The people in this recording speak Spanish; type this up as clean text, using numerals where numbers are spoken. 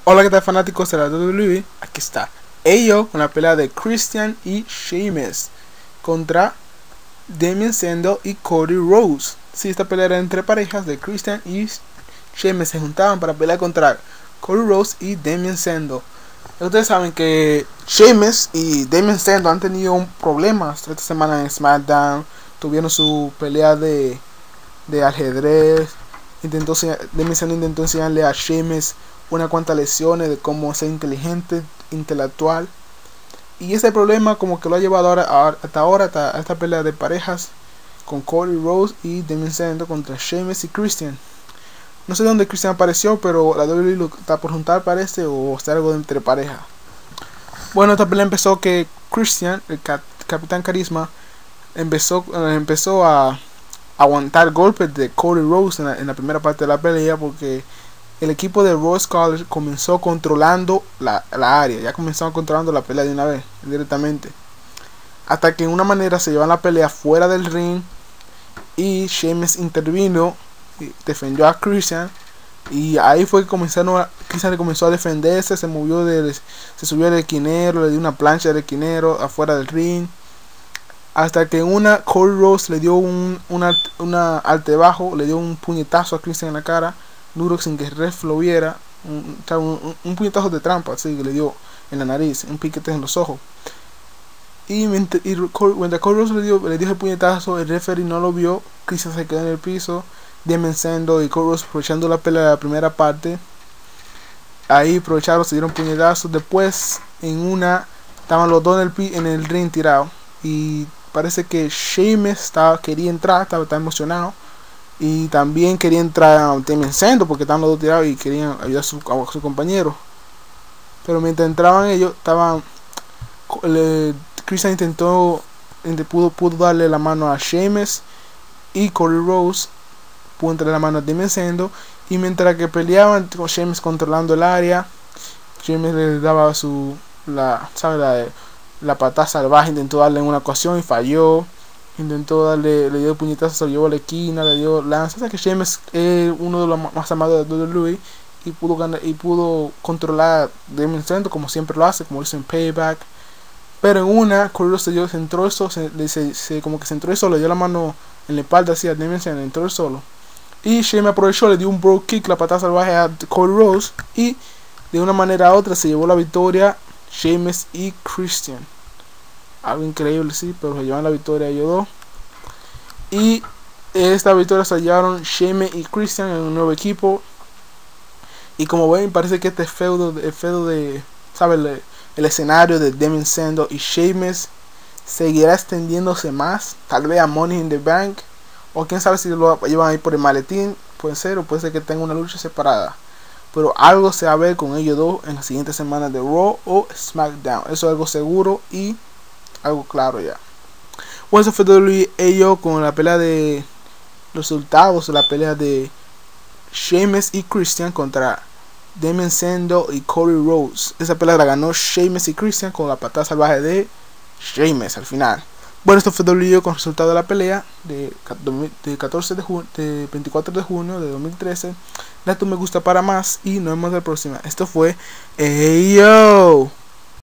Hola, ¿qué tal, fanáticos de la WWE? Aquí está ello con la pelea de Christian y Sheamus contra Damien Sandow y Cody Rhodes. Sí, esta pelea era entre parejas de Christian y Sheamus. Se juntaban para pelear contra Cody Rhodes y Damien Sandow. Ustedes saben que Sheamus y Damien Sandow han tenido un problema esta semana en SmackDown. Tuvieron su pelea de ajedrez. Damien Sandow intentó enseñarle a Sheamus unas cuantas lecciones de cómo ser inteligente, intelectual. Y ese problema como que lo ha llevado hasta esta pelea de parejas con Cody Rhodes y Damien Sandow contra Sheamus y Christian. No sé dónde Christian apareció, pero la WWE lo está por juntar, parece, o está algo de entre pareja. Bueno, esta pelea empezó que Christian, el Capitán Carisma, empezó a aguantar golpes de Cody Rhodes en la primera parte de la pelea, porque el equipo de Raw Scholars comenzó controlando la área. Ya comenzaron controlando la pelea de una vez, directamente. Hasta que en una manera se llevan la pelea fuera del ring. Y Sheamus intervino y defendió a Christian. Y ahí fue que Christian comenzó a defenderse. Se subió del esquinero, le dio una plancha del esquinero afuera del ring. Hasta que Cody Rhodes le dio una altebajo, le dio un puñetazo a Christian en la cara, duro, sin que el ref lo viera. Un puñetazo de trampa, así que le dio en la nariz, un piquete en los ojos. Y cuando Cody Rhodes le dio el puñetazo, el referee no lo vio. Christian se quedó en el piso. Damien Sandow y Cody Rhodes, aprovechando la pelea de la primera parte, ahí aprovecharon, se dieron puñetazos. Después estaban los dos en el ring tirados. Y parece que Sheamus quería entrar, estaba emocionado. Y también quería entrar Damien Sandow, porque estaban los dos tirados y querían ayudar a su compañero. Pero mientras entraban ellos, Christian pudo darle la mano a Sheamus, y Cody Rhodes pudo entrar la mano a Damien Sandow. Y mientras que peleaban con Sheamus controlando el área, Sheamus le daba la patada salvaje. Intentó darle en una ocasión y falló. Le dio puñetazos, se lo llevó a la esquina, le dio lanza. O sea que Sheamus es uno de los más amados de WWE y pudo controlar a Damien Sandow como siempre lo hace, como lo hizo en Payback. Pero en Cody Rhodes se entró como que se entró solo, le dio la mano en la espalda así a Damien Sandow, entró solo. Y Sheamus aprovechó, le dio un bro kick, la patada salvaje a Cody Rhodes, y de una manera u otra se llevó la victoria Sheamus y Christian. Algo increíble, sí, pero se llevan la victoria ellos dos. Y esta victoria se hallaron Sheamus y Christian en un nuevo equipo. Y como ven, parece que este feudo de ¿sabes? El escenario de Damien Sandow y Sheamus seguirá extendiéndose más. Tal vez a Money in the Bank. O quién sabe si lo llevan ahí por el maletín. Puede ser, o puede ser que tenga una lucha separada. Pero algo se va a ver con ellos dos en las siguientes semanas de Raw o SmackDown. Eso es algo seguro y algo claro ya. Bueno, eso fue ello con la pelea de resultados de la pelea de Sheamus y Christian contra Damien Sandow y Cody Rhodes. Esa pelea la ganó Sheamus y Christian con la patada salvaje de Sheamus al final. Bueno, esto fue ello con el resultado de la pelea de 24 de junio de 2013. Da tu me gusta para más y nos vemos la próxima. Esto fue ello.